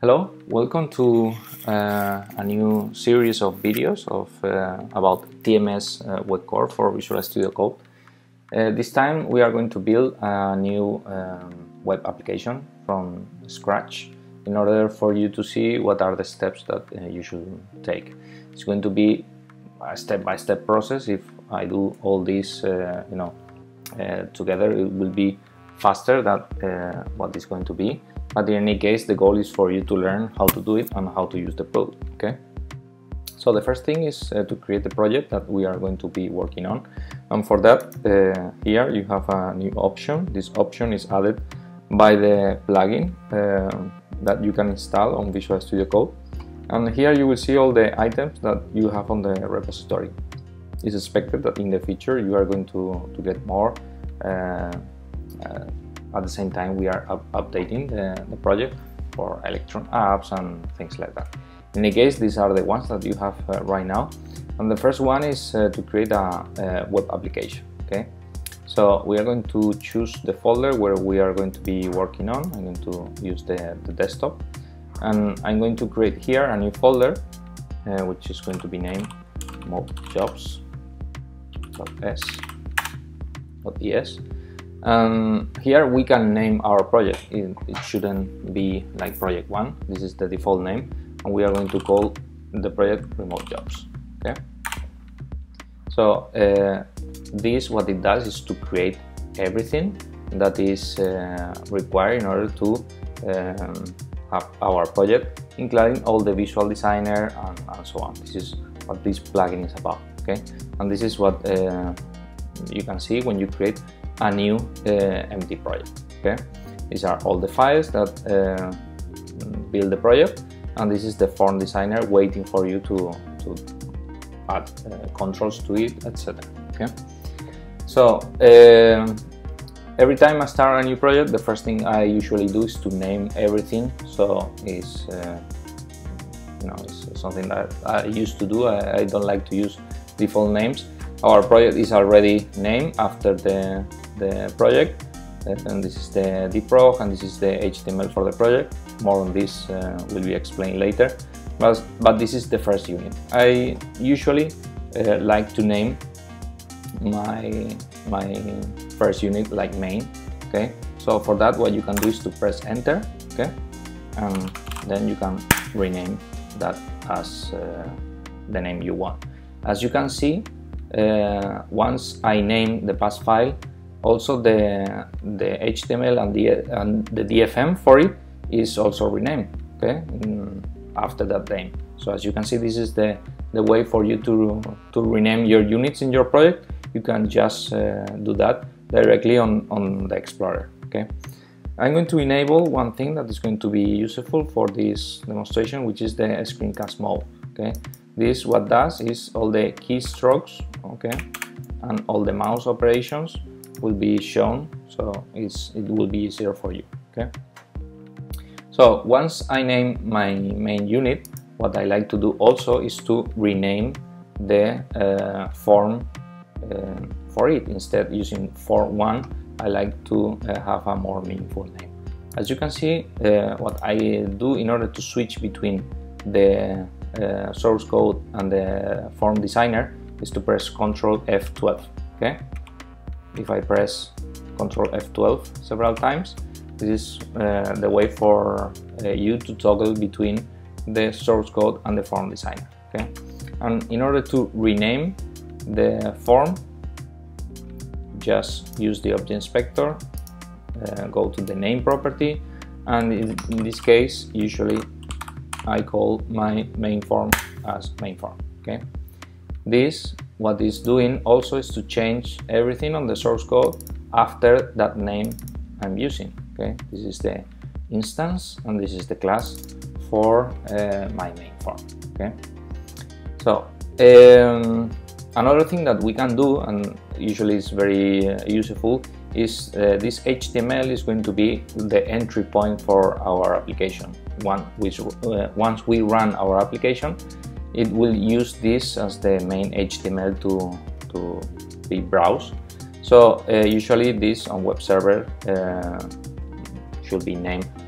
Hello, welcome to a new series of videos about TMS Web Core for Visual Studio Code. This time we are going to build a new web application from scratch in order for you to see what are the steps that you should take. It's going to be a step-by-step process. If I do all this together, it will be faster than what is going to be. But in any case, the goal is for you to learn how to do it and how to use the product. Okay. So the first thing is to create the project that we are going to be working on, and for that, here you have a new option. This option is added by the plugin that you can install on Visual Studio Code, and here you will see all the items that you have on the repository. It's expected that in the future you are going to get more. At the same time, we are updating the project for Electron apps and things like that. In any case, these are the ones that you have right now. And the first one is to create a web application. Okay, so we are going to choose the folder where we are going to be working on. I'm going to use the desktop, and I'm going to create here a new folder, which is going to be named modejobs.es. Here we can name our project. It shouldn't be like project 1. This is the default name, and we are going to call the project remote jobs. Okay, so this, what it does is to create everything that is required in order to have our project, including all the visual designer and so on. This is what this plugin is about. Okay, and this is what you can see when you create a new empty project. Okay, these are all the files that build the project, and this is the form designer waiting for you to add controls to it, etc. Okay, so every time I start a new project, the first thing I usually do is to name everything. So it's it's something that I used to do. I don't like to use default names. Our project is already named after the project, and this is the dproj, and this is the HTML for the project. More on this will be explained later, but this is the first unit. I usually like to name my first unit like main. Okay, so for that, what you can do is to press enter. Okay, and then you can rename that as the name you want. As you can see, once I name the path file, also the HTML and the DFM for it is also renamed. Okay, after that name. So as you can see, this is the way for you to rename your units in your project. You can just do that directly on the Explorer. Okay, I'm going to enable one thing that is going to be useful for this demonstration, which is the Screencast Mode. Okay, this what does is all the keystrokes, okay, and all the mouse operations will be shown, so it will be easier for you. Okay, so once I name my main unit, what I like to do also is to rename the form for it. Instead using form 1, I like to have a more meaningful name. As you can see, what I do in order to switch between the source code and the form designer is to press Ctrl F12. Okay, if I press Ctrl F12 several times, this is the way for you to toggle between the source code and the form designer. Okay, and in order to rename the form, just use the object inspector, go to the name property, and in this case usually I call my main form as main form. Okay, this what it's doing also is to change everything on the source code after that name I'm using. Okay, this is the instance and this is the class for my main form. Okay, so another thing that we can do, and usually it's very useful, is this HTML is going to be the entry point for our application. Once we run our application, it will use this as the main HTML to be browsed. So usually this on web server should be named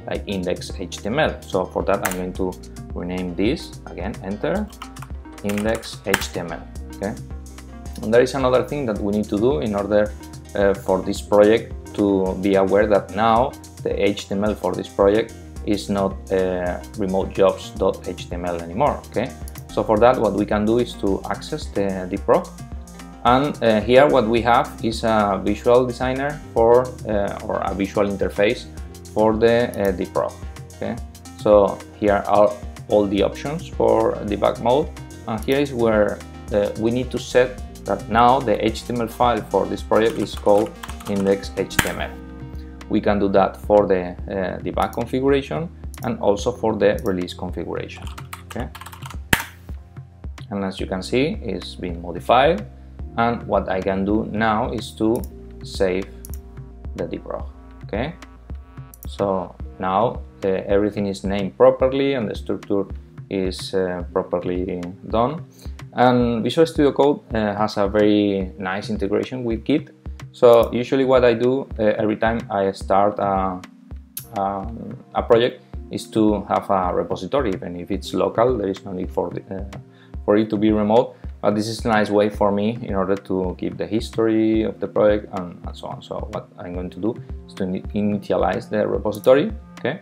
like index.html. So for that, I'm going to rename this again, enter, index.html. Okay. And there is another thing that we need to do in order for this project to be aware that now the HTML for this project is not remotejobs.html anymore. Okay. So for that, what we can do is to access the dproj, and here what we have is a visual designer for or a visual interface for the dproj. Okay. So here are all the options for debug mode, and here is where we need to set that now the HTML file for this project is called index.html. We can do that for the debug configuration and also for the release configuration. Okay. And as you can see, it's been modified, and what I can do now is to save the dproj. Okay. So now everything is named properly and the structure is properly done. And Visual Studio Code has a very nice integration with Git. So usually what I do every time I start a project is to have a repository. Even if it's local, there is no need for it to be remote. But this is a nice way for me in order to keep the history of the project and so on. So what I'm going to do is to initialize the repository. Okay.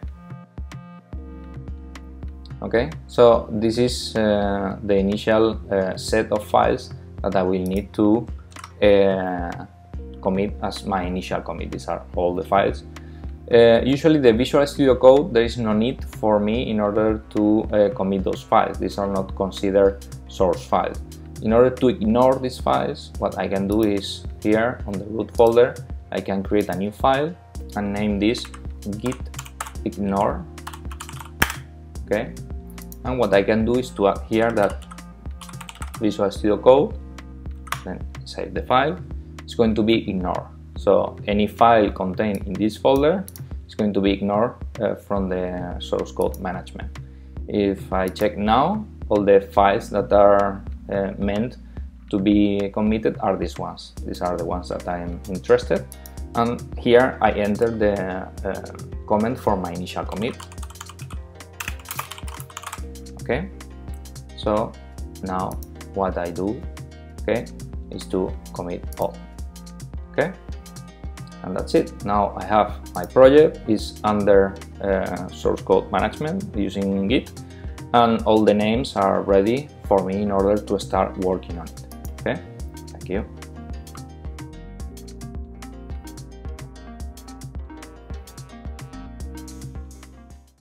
Okay, so this is the initial set of files that I will need to commit as my initial commit. These are all the files. Usually the Visual Studio Code, there is no need for me in order to commit those files. These are not considered source files. In order to ignore these files, what I can do is here on the root folder, I can create a new file and name this git ignore. Okay. And what I can do is to add here that Visual Studio Code, then save the file, it's going to be ignored. So any file contained in this folder is going to be ignored from the source code management. If I check now, all the files that are meant to be committed are these ones. These are the ones that I am interested. And here I enter the comment for my initial commit. Okay, so now what I do, okay, is to commit all. Okay, and that's it. Now I have my project is under source code management using Git, and all the names are ready for me in order to start working on it. Okay, thank you.